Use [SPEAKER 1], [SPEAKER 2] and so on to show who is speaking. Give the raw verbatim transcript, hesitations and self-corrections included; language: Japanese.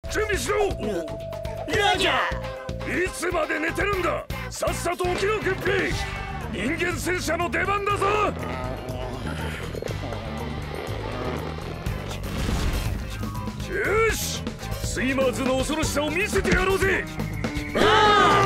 [SPEAKER 1] 準備しろ。
[SPEAKER 2] ラジャ
[SPEAKER 1] ー。いつまで寝てるんだ。さっさと起きろグッピー。人間戦車の出番だぞ。よし、スイマーズの恐ろしさを見せてやろうぜ。
[SPEAKER 2] あ